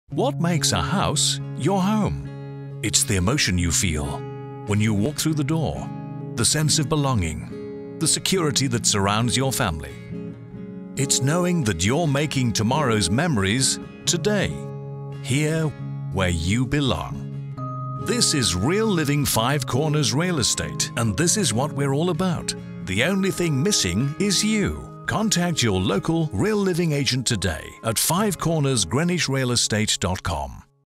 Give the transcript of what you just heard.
What makes a house your home? It's the emotion you feel when you walk through the door, the sense of belonging, the security that surrounds your family. It's knowing that you're making tomorrow's memories today, here where you belong. This is Real Living Five Corners Real Estate, and this is what we're all about. The only thing missing is you. Contact your local Real Living agent today at 5cornersgreenwichrealestate.com.